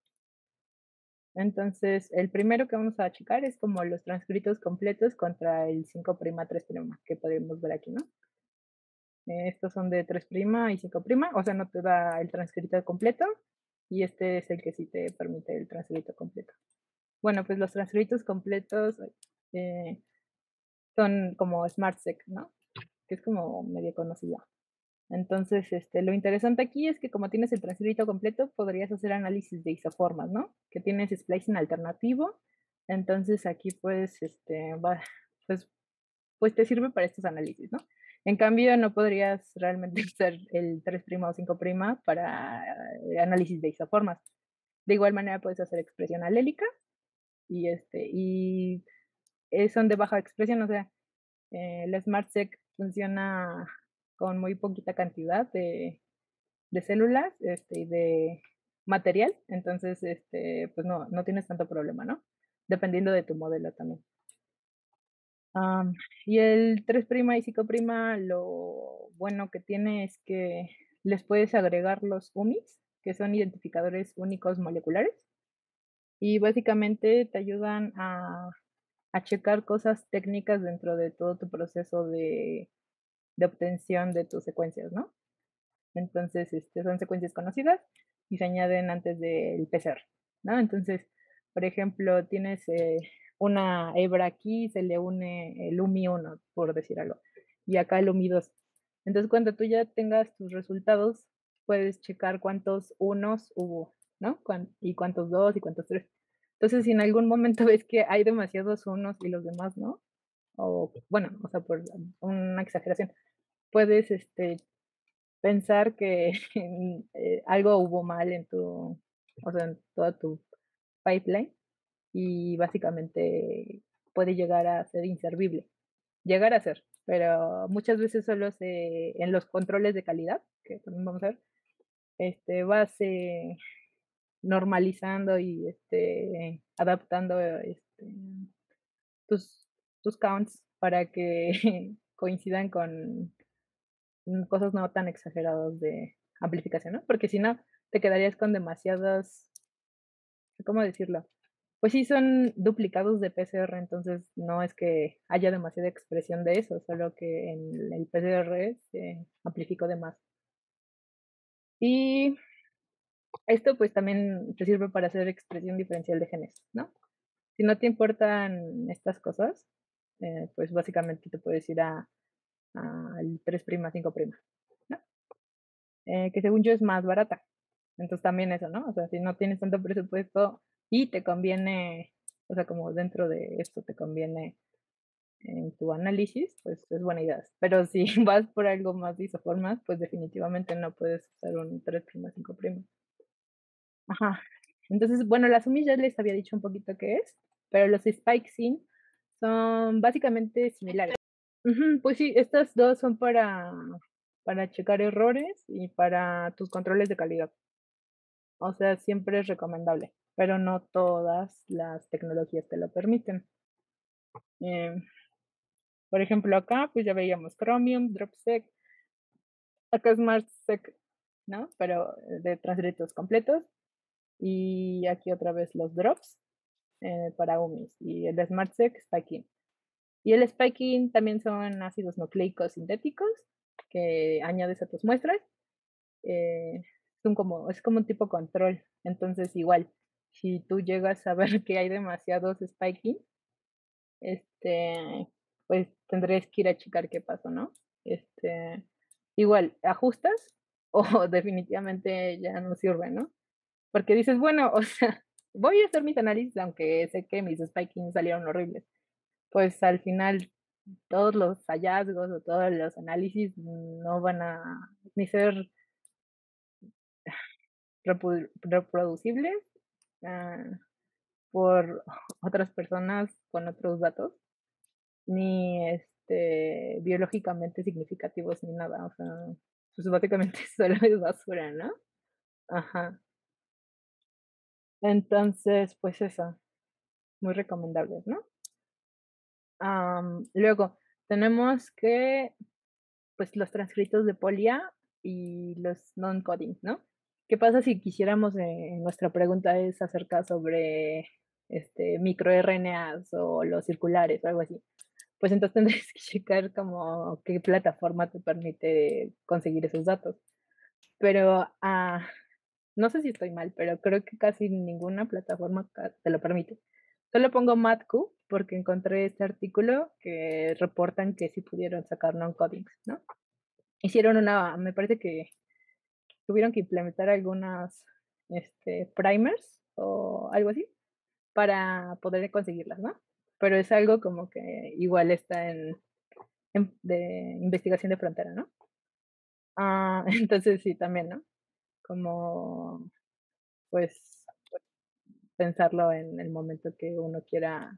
Entonces, el primero que vamos a checar es como los transcritos completos contra el cinco' tres', que podemos ver aquí, ¿no? Eh, estos son de tres' y cinco', o sea, no te da el transcrito completo y este es el que sí te permite el transcrito completo. Bueno, pues los transcritos completos eh, son como SmartSeq, ¿no? Que es como medio conocido. Entonces, este, lo interesante aquí es que como tienes el transcrito completo, podrías hacer análisis de isoformas, ¿no? Que tienes splicing alternativo. Entonces aquí pues, este, va, pues, pues te sirve para estos análisis, ¿no? En cambio, no podrías realmente usar el tres' o cinco' para eh, análisis de isoformas. De igual manera puedes hacer expresión alélica y este, y eh, son de baja expresión, o sea, eh, el SmartSeq funciona con muy poquita cantidad de, de células este, y de material, entonces este, pues no, no tienes tanto problema, ¿no? Dependiendo de tu modelo también. Um, y el tres' y cinco', lo bueno que tiene es que les puedes agregar los U M Is, que son identificadores únicos moleculares, y básicamente te ayudan a, a checar cosas técnicas dentro de todo tu proceso de, de obtención de tus secuencias, ¿no? Entonces, este, son secuencias conocidas y se añaden antes del P C R, ¿no? Entonces, por ejemplo, tienes eh, una hebra aquí, se le une el U M I uno, por decir algo, y acá el U M I dos. Entonces, cuando tú ya tengas tus resultados, puedes checar cuántos unos hubo, ¿no? Y cuántos dos y cuántos tres. Entonces, si en algún momento ves que hay demasiados unos y los demás no, o bueno, o sea, por una exageración, puedes este, pensar que eh, algo hubo mal en tu, o sea, en toda tu pipeline y básicamente puede llegar a ser inservible. Llegar a ser, pero muchas veces solo se, en los controles de calidad, que también vamos a ver, este, vas eh, normalizando y este, adaptando este, tus, tus counts para que coincidan con cosas no tan exageradas de amplificación, ¿no? Porque si no, te quedarías con demasiadas, ¿cómo decirlo? Pues sí, son duplicados de P C R, entonces no es que haya demasiada expresión de eso, solo que en el P C R se amplificó de más. Y esto pues también te sirve para hacer expresión diferencial de genes, ¿no? Si no te importan estas cosas, eh, pues básicamente te puedes ir a, al tres', cinco', ¿no? Eh, que según yo es más barata. Entonces también eso, ¿no? O sea, si no tienes tanto presupuesto y te conviene, o sea, como dentro de esto te conviene en tu análisis, pues es buena idea. Pero si vas por algo más de isoformas, pues definitivamente no puedes usar un tres', cinco'. Ajá. Entonces, bueno, las U M I ya les había dicho un poquito qué es, pero los spike-in son básicamente similares. Ujú, pues sí, estas dos son para, para checar errores y para tus controles de calidad. O sea, siempre es recomendable, pero no todas las tecnologías te lo permiten. Eh, por ejemplo, acá pues ya veíamos Chromium, Dropsec, Acá es SmartSec, ¿no? Pero de transcritos completos. Y aquí otra vez los drops eh, para U M I S. Y el de SmartSec, spiking. Y el spiking también son ácidos nucleicos sintéticos que añades a tus muestras. Eh, es, un como, es como un tipo control. Entonces, igual, si tú llegas a ver que hay demasiados spiking, este, pues tendrías que ir a checar qué pasó, ¿no? Este, igual, ajustas o definitivamente ya no sirve, ¿no? Porque dices, bueno, o sea, voy a hacer mis análisis, aunque sé que mis spiking salieron horribles. Pues al final todos los hallazgos o todos los análisis no van a ni ser repu- reproducibles uh, por otras personas con otros datos, ni este biológicamente significativos ni nada. O sea, pues básicamente solo es basura, ¿no? Ajá. Entonces, pues eso, muy recomendable, ¿no? Um, luego, tenemos que, pues, los transcritos de polia y los non-coding, ¿no? ¿Qué pasa si quisiéramos, eh, nuestra pregunta es acerca sobre este, microRNAs o los circulares o algo así? Pues entonces tendrías que checar como qué plataforma te permite conseguir esos datos. Pero ah, no sé si estoy mal, pero creo que casi ninguna plataforma te lo permite. Solo pongo MatQ porque encontré este artículo que reportan que sí pudieron sacar non-codings, ¿no? Hicieron una, me parece que tuvieron que implementar algunas este, primers o algo así para poder conseguirlas, ¿no? Pero es algo como que igual está en, en de investigación de frontera, ¿no? Ah, entonces sí, también, ¿no? Como, pues, pensarlo en el momento que uno quiera,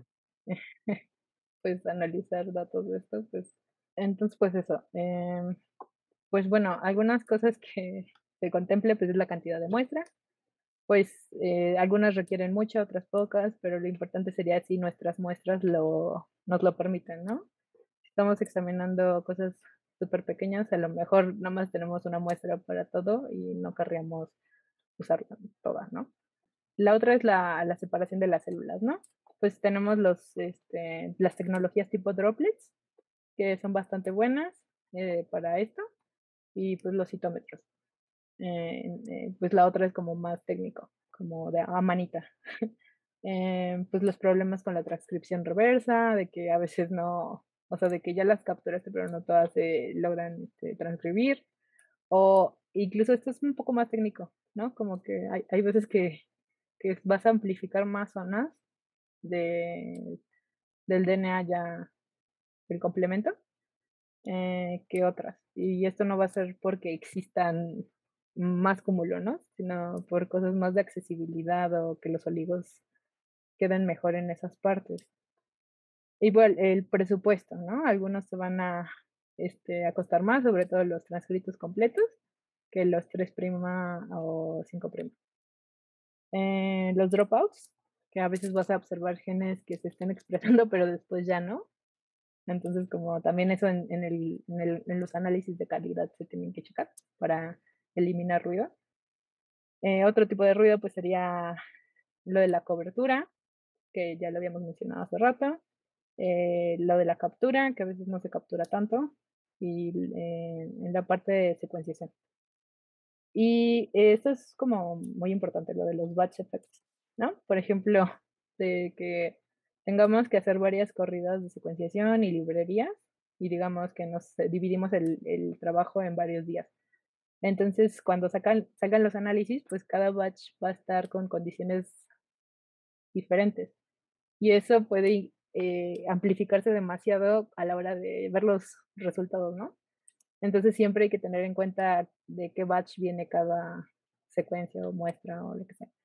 pues, analizar datos de esto, pues, entonces, pues eso. Eh, pues bueno, algunas cosas que se contemple, pues, es la cantidad de muestra. Pues eh, algunas requieren mucho, otras pocas, pero lo importante sería si nuestras muestras lo, nos lo permiten, ¿no? Si estamos examinando cosas súper pequeñas, a lo mejor nada más tenemos una muestra para todo y no querríamos usarla toda, ¿no? La otra es la, la separación de las células, ¿no? Pues tenemos los, este, las tecnologías tipo droplets, que son bastante buenas eh, para esto, y pues los citómetros. Eh, eh, pues la otra es como más técnico, como de a manita. Eh, pues los problemas con la transcripción reversa, de que a veces no, o sea, de que ya las capturaste, pero no todas se logran este, transcribir. O incluso esto es un poco más técnico, ¿no? Como que hay, hay veces que, que vas a amplificar más zonas de, del D N A ya, el complemento, eh, que otras. Y esto no va a ser porque existan más cúmulo, ¿no? Sino por cosas más de accesibilidad o que los oligos queden mejor en esas partes. Igual, el presupuesto, ¿no? Algunos se van a, este, a costar más, sobre todo los transcritos completos, que los tres' o cinco'. Eh, los dropouts, que a veces vas a observar genes que se estén expresando, pero después ya no. Entonces, como también eso en, en, el, en, el, en los análisis de calidad se tienen que checar para eliminar ruido. Eh, otro tipo de ruido pues sería lo de la cobertura, que ya lo habíamos mencionado hace rato. Eh, lo de la captura, que a veces no se captura tanto. Y eh, en la parte de secuenciación. Y esto es como muy importante, lo de los batch effects, ¿no? Por ejemplo, de que tengamos que hacer varias corridas de secuenciación y librerías y digamos que nos dividimos el, el trabajo en varios días. Entonces, cuando sacan, salgan los análisis, pues cada batch va a estar con condiciones diferentes. Y eso puede eh, amplificarse demasiado a la hora de ver los resultados, ¿no? Entonces siempre hay que tener en cuenta de qué batch viene cada secuencia o muestra o lo que sea.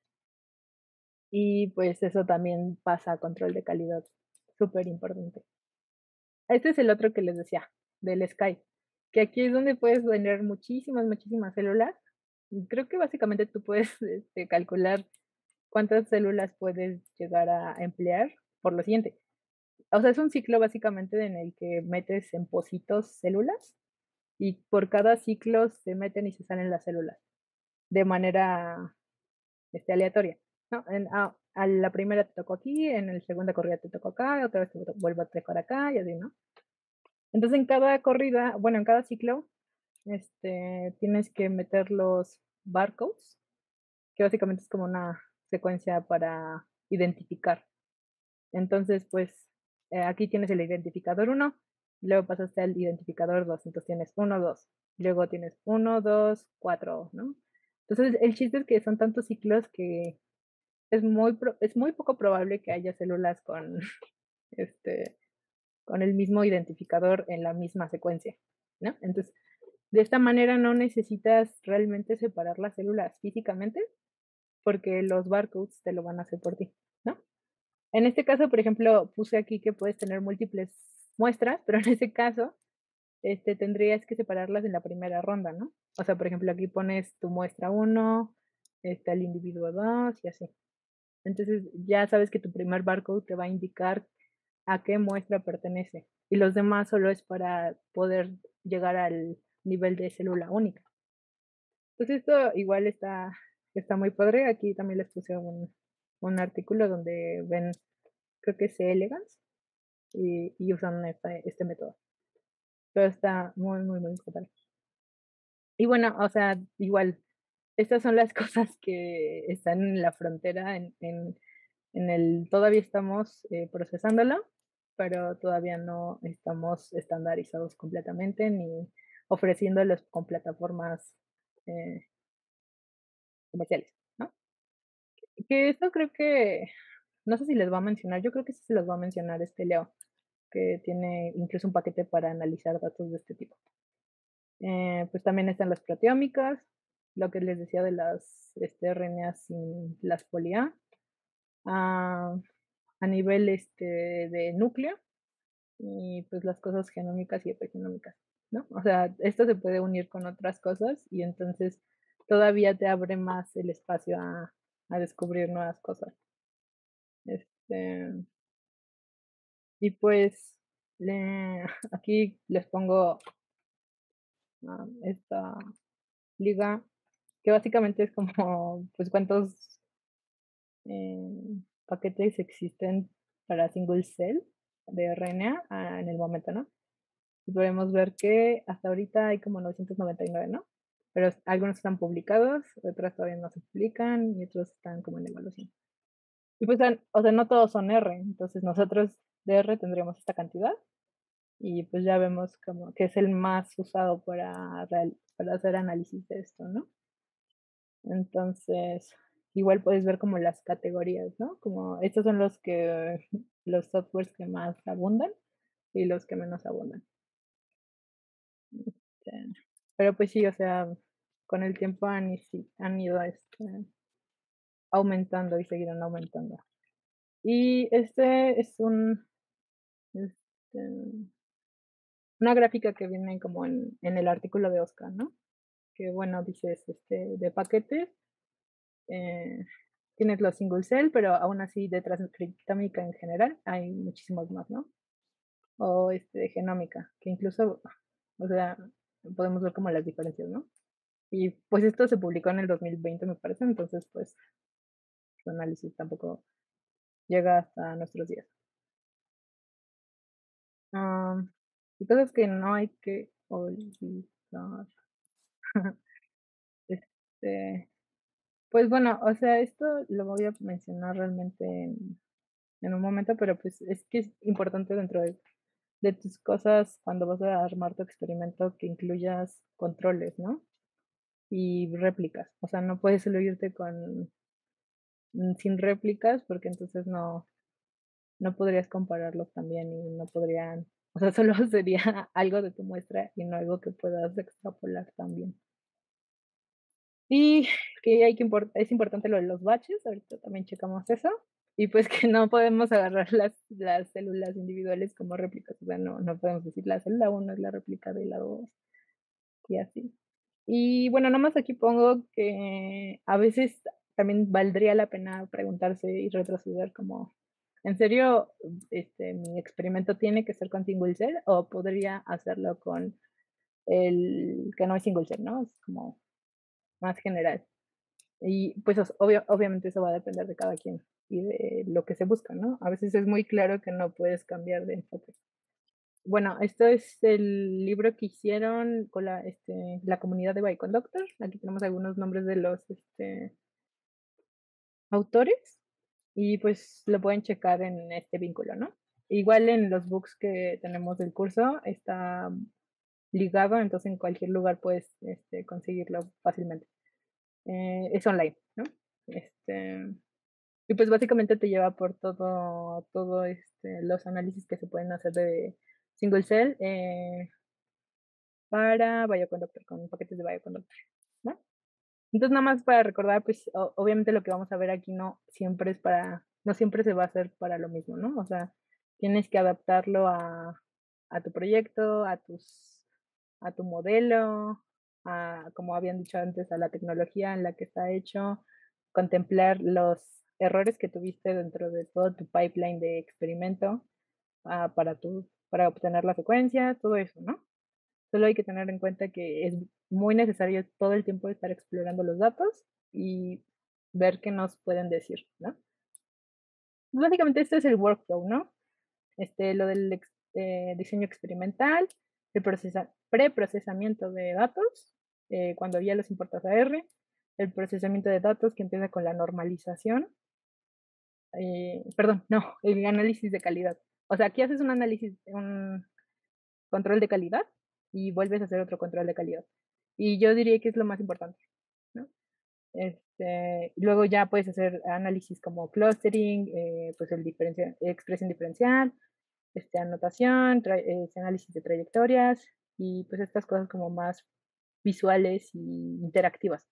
Y pues eso también pasa a control de calidad, súper importante. Este es el otro que les decía, del Sky, que aquí es donde puedes tener muchísimas, muchísimas células. Creo que básicamente tú puedes este, calcular cuántas células puedes llegar a emplear por lo siguiente. O sea, es un ciclo básicamente en el que metes en pocitos células y por cada ciclo se meten y se salen las células de manera este, aleatoria, ¿no? En, a, a la primera te tocó aquí, en la segunda corrida te tocó acá, otra vez te vuelvo a tocar acá y así, ¿no? Entonces en cada corrida, bueno, en cada ciclo, este, tienes que meter los barcodes, que básicamente es como una secuencia para identificar. Entonces, pues eh, aquí tienes el identificador uno, luego pasaste al identificador dos, entonces tienes uno, dos, luego tienes uno, dos, cuatro, ¿no? Entonces el chiste es que son tantos ciclos que es muy, pro- es muy poco probable que haya células con, este, con el mismo identificador en la misma secuencia, ¿no? Entonces, de esta manera no necesitas realmente separar las células físicamente porque los barcodes te lo van a hacer por ti, ¿no? En este caso, por ejemplo, puse aquí que puedes tener múltiples muestras, pero en ese caso, este, tendrías que separarlas en la primera ronda, ¿no? O sea, por ejemplo, aquí pones tu muestra uno, está el individuo dos y así. Entonces ya sabes que tu primer barcode te va a indicar a qué muestra pertenece y los demás solo es para poder llegar al nivel de célula única. Entonces esto igual está, está muy padre. Aquí también les puse un, un artículo donde ven, creo que es Elegance, y, y usan este, este método. Pero está muy, muy, muy padre. Y bueno, o sea, igual, estas son las cosas que están en la frontera, en, en, en el, todavía estamos eh, procesándolo, pero todavía no estamos estandarizados completamente ni ofreciéndolos con plataformas eh, comerciales, ¿no? Que esto creo que, no sé si les va a mencionar, yo creo que sí se los va a mencionar este Leo, que tiene incluso un paquete para analizar datos de este tipo. Eh, pues también están las proteómicas, lo que les decía de las este, R N A sin las poli A, a, a nivel este, de núcleo y pues las cosas genómicas y epigenómicas, ¿no? O sea, esto se puede unir con otras cosas y entonces todavía te abre más el espacio a, a descubrir nuevas cosas. Este, y pues le, aquí les pongo uh, esta liga que básicamente es como, pues cuántos eh, paquetes existen para single cell de R N A ah, en el momento, ¿no? Y podemos ver que hasta ahorita hay como novecientos noventa y nueve, ¿no? Pero algunos están publicados, otros todavía no se publican y otros están como en evaluación. Y pues, o sea, no todos son R, entonces nosotros de R tendríamos esta cantidad y pues ya vemos como que es el más usado para, real, para hacer análisis de esto, ¿no? Entonces, igual puedes ver como las categorías, ¿no? Como estos son los que, los softwares que más abundan y los que menos abundan. Este, pero pues sí, o sea, con el tiempo han, han ido este, aumentando y seguirán aumentando. Y este es un, este, una gráfica que viene como en, en el artículo de Oscar, ¿no? Que bueno, dices, este, de paquetes, eh, tienes los single cell, pero aún así de transcriptómica en general hay muchísimos más, ¿no? O este, de genómica, que incluso, o sea, podemos ver como las diferencias, ¿no? Y pues esto se publicó en el dos mil veinte, me parece, entonces pues su análisis tampoco llega hasta nuestros días. Um, y cosas que no hay que olvidar. este, pues bueno, o sea, esto lo voy a mencionar realmente en, en un momento, pero pues es que es importante dentro de, de tus cosas cuando vas a armar tu experimento que incluyas controles, ¿no? Y réplicas. O sea, no puedes solo irte con sin réplicas porque entonces no, no podrías compararlos también y no podrían, o sea, solo sería algo de tu muestra y no algo que puedas extrapolar también. Y que hay que import es importante lo de los batches, ahorita también checamos eso. Y pues que no podemos agarrar las, las células individuales como réplicas, o sea, no, no podemos decir la célula uno es la réplica de la dos y así. Y bueno, nada más aquí pongo que a veces también valdría la pena preguntarse y retroceder como, ¿en serio este, mi experimento tiene que ser con single cell o podría hacerlo con el que no es single cell, ¿no? Es como más general. Y pues obvio, obviamente eso va a depender de cada quien y de lo que se busca, ¿no? A veces es muy claro que no puedes cambiar de enfoque. Bueno, esto es el libro que hicieron con la, este, la comunidad de Bioconductor. Aquí tenemos algunos nombres de los este, autores y pues lo pueden checar en este vínculo, ¿no? Igual en los books que tenemos del curso está ligado, entonces en cualquier lugar puedes este, conseguirlo fácilmente. Eh, es online, ¿no? Este, y pues básicamente te lleva por todo, todo este, los análisis que se pueden hacer de single cell eh, para Bioconductor, con paquetes de Bioconductor, ¿no? Entonces nada más para recordar, pues o, obviamente lo que vamos a ver aquí no siempre es para, no siempre se va a hacer para lo mismo, ¿no? O sea, tienes que adaptarlo a, a tu proyecto, a tus, a tu modelo, a, como habían dicho antes, a la tecnología en la que está hecho, contemplar los errores que tuviste dentro de todo tu pipeline de experimento uh, para, tu, para obtener la secuencia, todo eso, ¿no? Solo hay que tener en cuenta que es muy necesario todo el tiempo estar explorando los datos y ver qué nos pueden decir, ¿no? Básicamente este es el workflow, ¿no? Este, lo del ex, eh, diseño experimental, el procesa, preprocesamiento de datos, eh, cuando ya los importas a R, el procesamiento de datos que empieza con la normalización, eh, perdón, no, el análisis de calidad. O sea, aquí haces un análisis, un control de calidad y vuelves a hacer otro control de calidad. Y yo diría que es lo más importante, ¿no? Este, luego ya puedes hacer análisis como clustering, eh, pues el diferencia, expresión diferencial, este, anotación, este, análisis de trayectorias y pues estas cosas como más visuales y interactivas.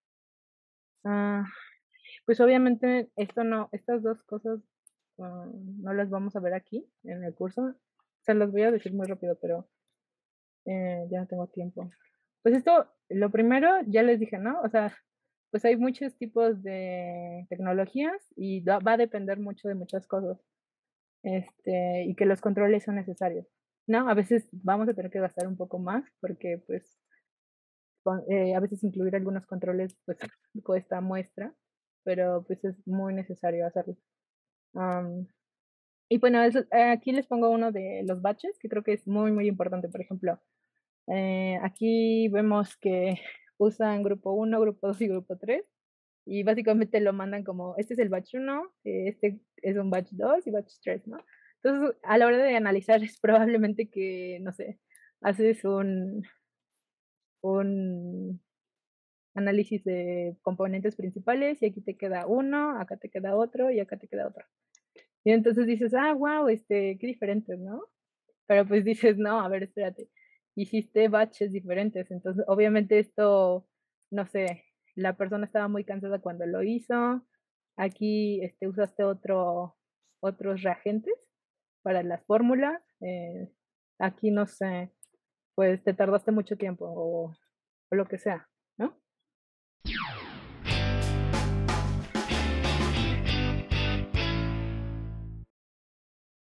Uh, pues obviamente esto no, estas dos cosas uh, no las vamos a ver aquí en el curso. Se las voy a decir muy rápido, pero eh, ya no tengo tiempo. Pues esto, lo primero, ya les dije, ¿no? O sea, pues hay muchos tipos de tecnologías y va a depender mucho de muchas cosas. Este, y que los controles son necesarios, ¿no? A veces vamos a tener que gastar un poco más porque, pues, con, eh, a veces incluir algunos controles, pues, cuesta muestra, pero pues es muy necesario hacerlo. Um, y bueno, eso, aquí les pongo uno de los batches que creo que es muy, muy importante. Por ejemplo, eh, aquí vemos que usan grupo uno, grupo dos y grupo tres. Y básicamente lo mandan como, este es el batch uno, este es un batch dos y batch tres, ¿no? Entonces, a la hora de analizar es probablemente que, no sé, haces un, un análisis de componentes principales y aquí te queda uno, acá te queda otro y acá te queda otro. Y entonces dices, ah, wow, este, qué diferentes, ¿no? Pero pues dices, no, a ver, espérate, hiciste batches diferentes, entonces obviamente esto, no sé, la persona estaba muy cansada cuando lo hizo, aquí este, usaste otro, otros reagentes para las fórmulas, eh, aquí no sé, pues te tardaste mucho tiempo o, o lo que sea, ¿no?